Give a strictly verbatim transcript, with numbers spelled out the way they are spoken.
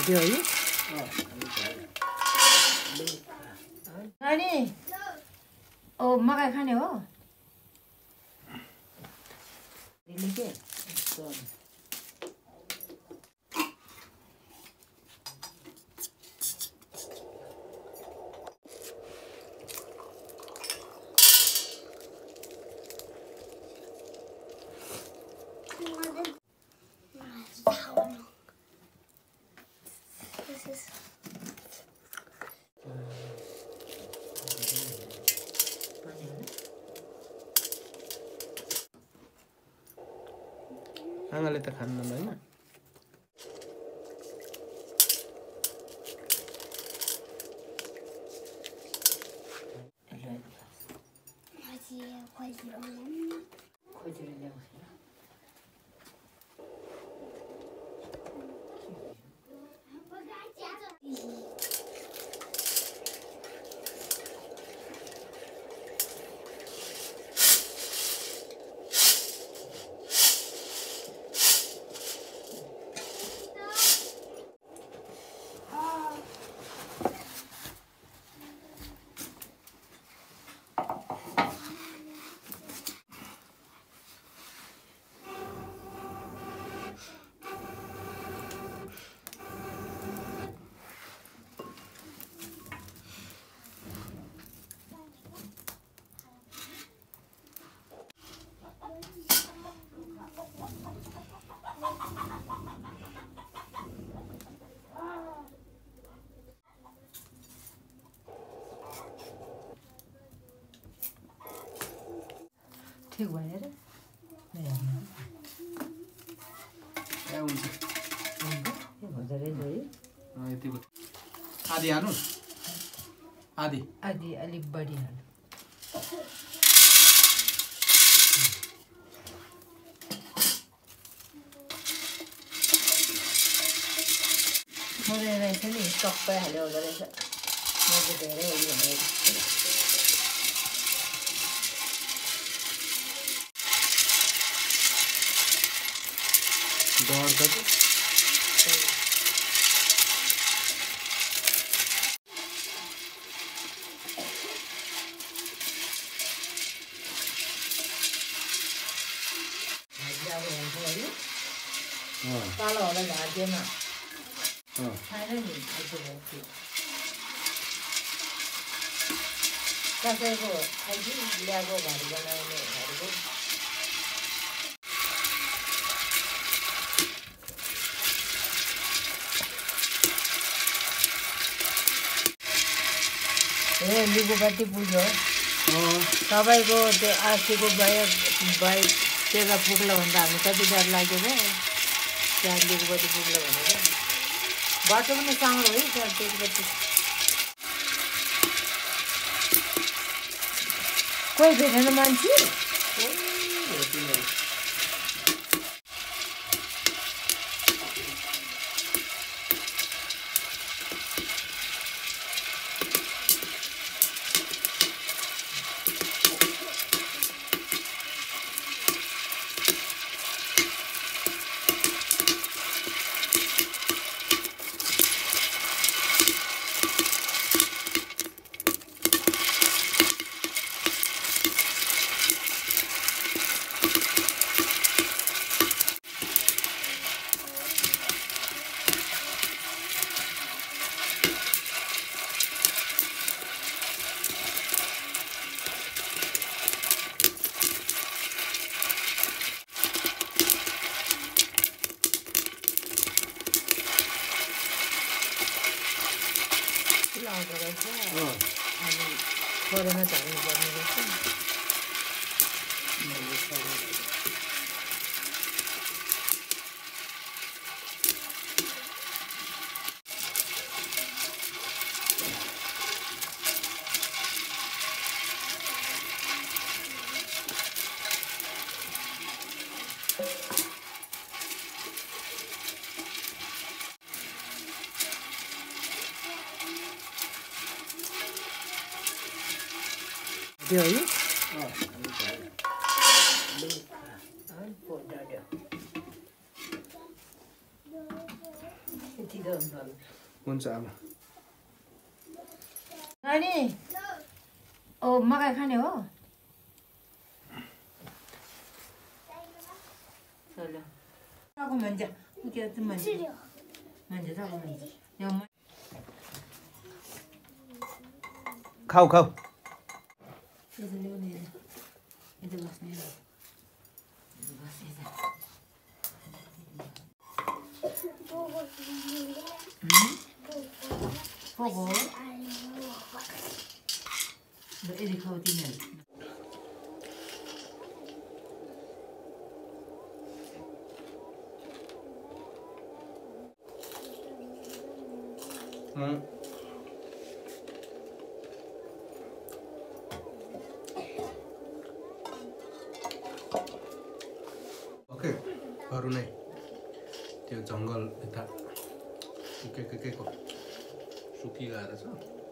त्यो है नानी ओ मकै खाने हो के आमाले त खान्न हैन ठीक भयो रे ए हुन्छ के भन्छ रे जोइ अ यति भयो आधी हाल्नु आधी आधी अलि बढी हाल्नु थोरै रहेछ नि टक्कै हाल्यो हुँदो रहेछ म त धेरै हो भनेर डर त कालो होला झार्दिएमा खाएर नि कसैको खाइदि ल्याएको घर बनाउने घरको ए लिगोपट्टि पुग्यो तपाईँको त्यो आशीको बाइक बाइक त्यसलाई पुग्ला भन्दा हामी कति डर लाग्यो क्या त्यहाँ लिगोपट्टि पुग्ला भनेर बाटो पनि सानो है त्यहाँ त्यसपट्टि कोही भेटेन मान्छे अनि खोरेमा झार्नु पर्ने रहेछ त्यो है यति त हुन्छ आमा नानी ओ मकै खाने हो चलो सागो भन्छ के भन्छ भन्छ सागो भन्छ यो खाऊ खाऊ यता ल्याउने यता बस्ने यता बस्ने पोको यदि खाऊ तिमीहरू ओके अरू नै त्यो जङ्गल यता के के के को सुकिरहेको छ